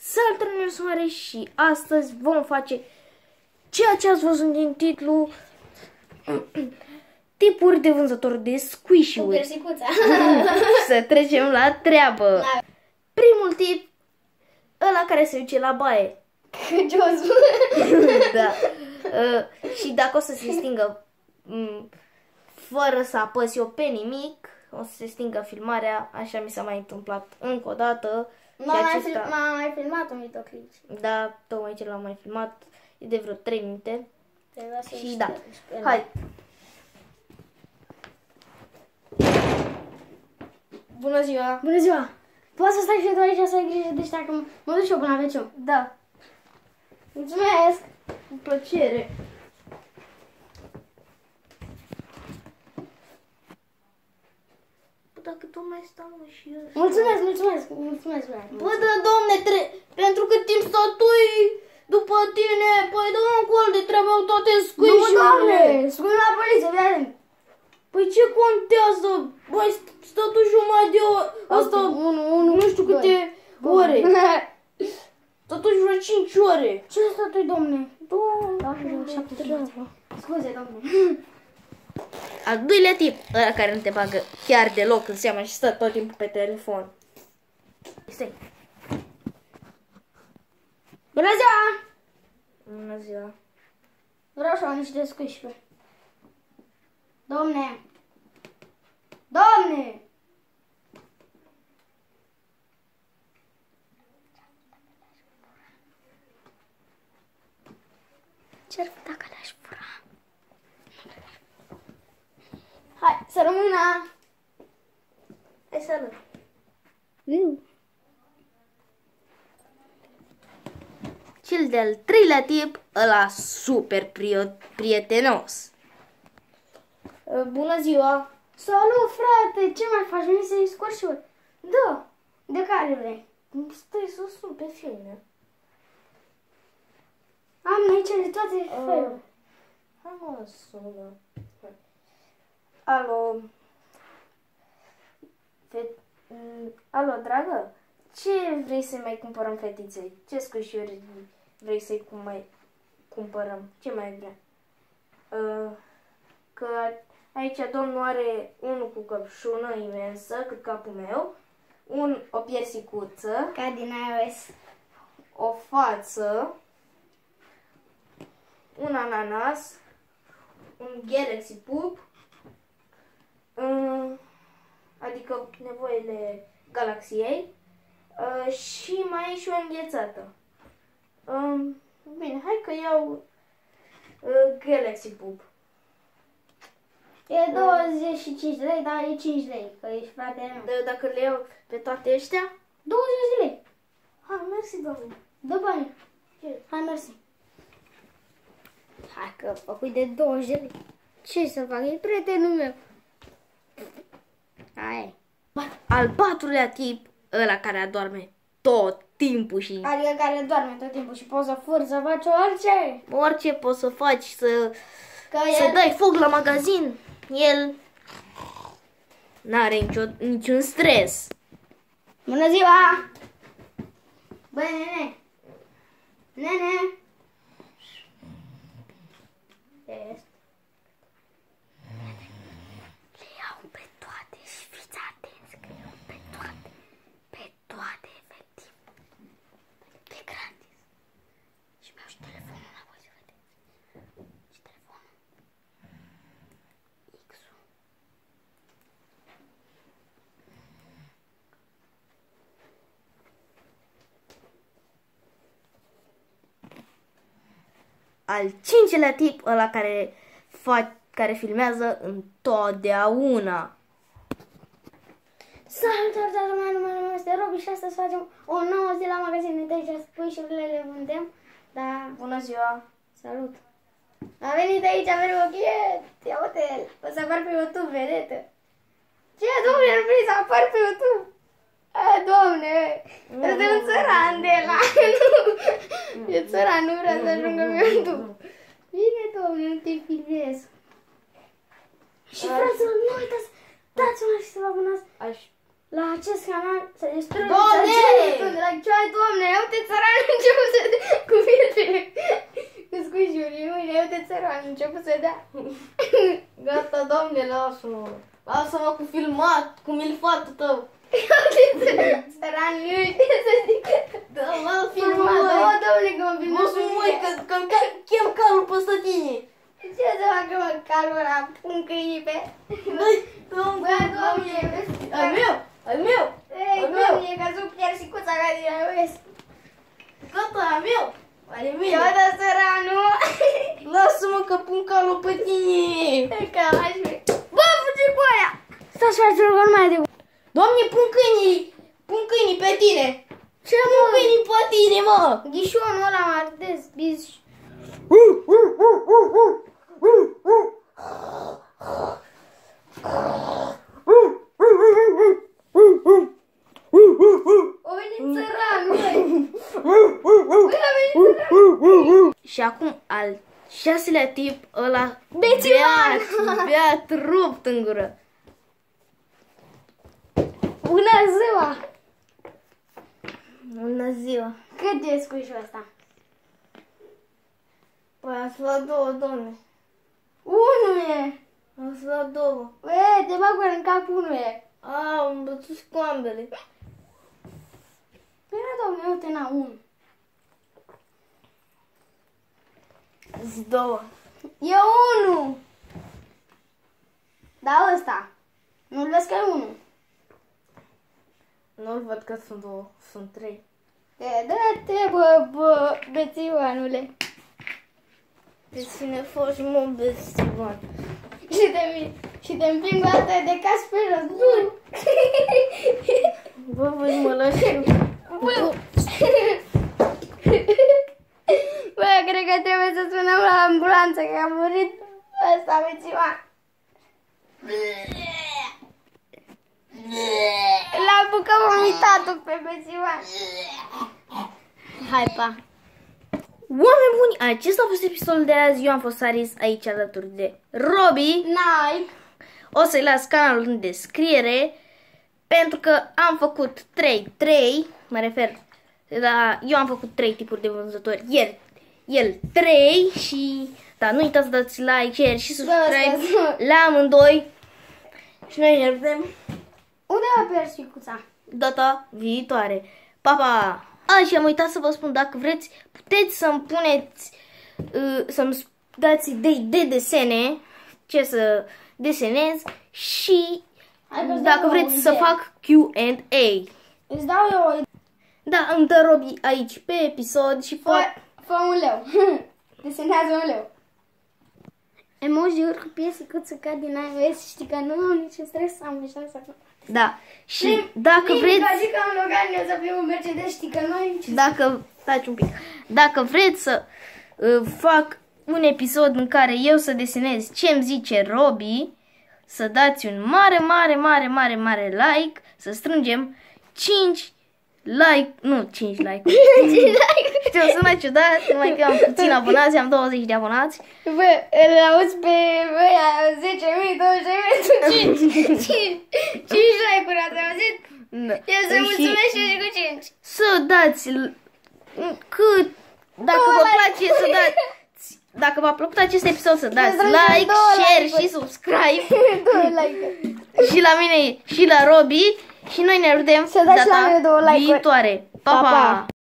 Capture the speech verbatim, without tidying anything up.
Salutare, eu sunt Mare și astăzi vom face ceea ce ați văzut din titlu, tipuri de vânzători de squishy-uri. Să trecem la treabă. Da. Primul tip, ăla care se duce la baie. Da. Uh, și dacă o să se stingă um, fără să apăs eu pe nimic, o să se stingă filmarea, așa mi s-a mai întâmplat încă o dată. M-am acesta... mai, mai filmat un videoclip. Da, tocmai ce l-am mai filmat, e de vreo trei minute. Și da, știu, hai. Bună ziua! Bună ziua! Poți să stai și tu aici să ai grijă de ăștia, că mă duc și eu până la veciu. Da. Mulțumesc! Cu plăcere! Dacă tot mai stau și eu... Mulțumesc, mulțumesc, mulțumesc, băi. Bă, da, domne, tre pentru că timp statui după tine, păi dă un col de treabă toate squishy-urile. Nu, doamne, spune la poliție, viață. Păi ce contează? Băi, statul jumătate de ore, asta, nu știu câte ore. Totuși vreo cinci ore. Ce statui, domne? Doamne, scuze, domne. Al doilea tip, ăla care nu te bagă chiar deloc în seama și stă tot timpul pe telefon. Stai. Bună ziua! Bună ziua. Vreau să am niște squishy-uri. Domne! Domne! Ce-ar fi dacă le-aș fura? Hai, să rămână! Hai să arăt. Viu! Cel de-al treilea tip, ăla super prietenos. Bună ziua! Salut, frate! Ce mai faci? Veni să-i squishy-uri? Da! De care vrei? Stai să sun pe filme. Am aici de toate uh, felurile. Hai mă, sună. Alo. Fet... Alo, dragă? Ce vrei să mai cumpărăm fetiței? Ce squishy-uri vrei să-i cum mai cumpărăm? Ce mai vrea? Uh, că aici domnul are unul cu căpșună imensă, cât capul meu, un, o piersicuță, Ca din iOS, o față, un ananas, un Galaxy Pup, uh, adică nevoile galaxiei, uh, și mai e și o înghețată. Uh, bine, hai că iau uh, Galaxy Pup. e douăzeci și cinci de lei, dar e cinci lei, că ești fratele meu. De, dacă le iau pe toate ăștia? douăzeci de lei. Hai, mersi, doamne. Dă bani. Hai, mersi. Hai că făcui de douăzeci de lei. Ce să fac? E prietenul meu. Hai. Al patrulea tip, ăla care adorme tot timpul și... Adică care doarme tot timpul și poți să furi, să faci orice. Orice poți să faci, să, că să el... dai foc la magazin. El n-are nicio, niciun stres. Bună ziua! Băi, nene! Nene! Este. Le iau pe toate și fiți atenți că iau pe toate. Pe toate, efectiv. Pe gratis. Și mi-au și telefonul înapoi să vedeți. Și telefonul. X-ul. Al cincilea tip, ăla care, fa care filmează întotdeauna. Salutare, toată lumea, numele meu este Robi și astăzi facem o nouă zi la magazin. Uite aici squishy-urile le vândem. Da. Bună ziua! Salut! A venit aici, a venit ochet! Ia uite-l! O să apar pe YouTube, vedetă! Ce, domnule, nu vrei să apar pe YouTube? A, domne! Este un țăran de la... E țăran, nu vrea să ajungă pe YouTube. Bine, domne, nu te filmez. Și fraților, nu uitați, dați-mă și să vă abonați. Aș La acest canal se distrug. Doamne! La ce ai, Doamne? Uite țăranul început să dea cu filtrele. Cu scuișurii, uite, uite țăranul început să dea. Gata, Doamne, lasă-mă. Lasă-mă cu filmat, cu milfatul tău. Țăranul, uite să zic. Da, lasă-mă, Filmat, da, Doamne, că mă filmă. Lasă-mă, măi, că chem calul peste tine. Ce să facă, mă, calul ăla? Pun câinii pe... Băi, Bă, Doamne, al meu, al meu. ei, Doamne, că zup piersicuța ca din aia, vezi? Gata, al meu. Ale mine. Ia da, țăranul. Lasă-mă că pun calul pe tine. Că aș fi. Bă, fugi cu aia! Stați, fraților, că nu mai de... Doamne, pun câinii, pun câinii pe tine. Ce, Pun mă? câinii pe tine, mă. Ghișonul ăla mă ardez, biz. O venit țăranul, băi! Băi, a venit țăranul! Și acum al șaselea tip, ăla Bețivan! beat, beat rupt în gură. Bună ziua! Bună ziua. Cât e scuișul ăsta? Păi ați luat două, domne. Unu e! Ați luat două. Băi, te bag în cap unu e! A, am bătut cu ambele. Păi, domne, uite, na, unu. Zi două. E unu! Da, ăsta. Nu-l vezi că e unu. Nu-l văd că sunt două, sunt trei. E, dă-te, bă, bă, bețivanule. Pe cine faci, mă, bețivan? Și te, și te împing o dată de cas pe jos. Du! Bă, voi mă lași. Bă! Bă, cred că trebuie să sunăm la ambulanță, că a murit ăsta, bețivan. L-a apucat vomitatul pe bețivan. Hai, pa! Oameni buni, acesta a fost episodul de azi. Eu am fost Aris, aici alături de Robi. Nike. O să-i las canalul în descriere, pentru că am făcut trei, trei, mă refer la, eu am făcut trei tipuri de vânzători, el, el trei și, da, nu uitați să dați like, share și subscribe la amândoi și noi ne vedem Unde a persicuța? data viitoare. Pa, pa! A, și am uitat să vă spun, dacă vreți, puteți să-mi puneți, uh, să-mi dați idei de desene, ce să desenez și dacă vreți să fac Q and A. Îți dau eu o... Da, îmi dă Robi aici pe episod și Fă, poate... fă un leu. Desenează un leu. Emoji-uri cu piesicuță ca din aia, vezi, știi că nu am niciun stres, am șansa. Da, și dacă vreți... Ca zic că în Logan eu să fiu un Mercedes, știi că nu ai niciun... Dacă... Taci un pic. Dacă vreți să uh, fac un episod în care eu să desenez ce îmi zice Robi, să dați un mare, mare, mare, mare, mare like, să strângem cinci like, nu cinci like-uri. Știu, sună ciudat, numai că am puțin abonați, am douăzeci de abonați. Bă, îl auzi pe ăia zece mii, douăzeci de mii, cinci like-uri, ați auzit? Da. Eu să mulțumesc și cu cinci. Să dați cât, dacă Două vă like. place să dați, dacă v-a plăcut acest episod să dați strângem like, două share like-uri. și subscribe Două like-uri. și la mine și la Robi și noi ne vedem Să dați la data mine două like-uri. viitoare. Pa, Pa, pa! pa.